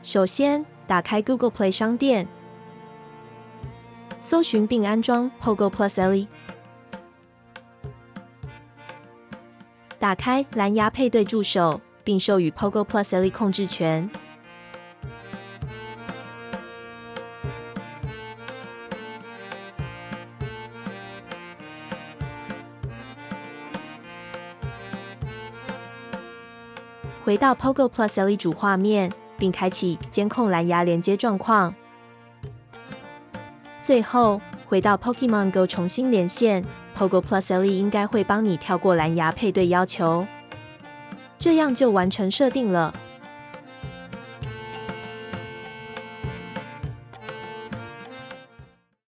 首先，打开 Google Play 商店，搜寻并安装 Pogo Plus Ellie。打开蓝牙配对助手，并授予 Pogo Plus Ellie 控制权。回到 Pogo Plus Ellie 主画面，并开启监控蓝牙连接状况。最后，回到 Pokemon Go 重新连线 ，Pogo Plus Ellie 应该会帮你跳过蓝牙配对要求，这样就完成设定了。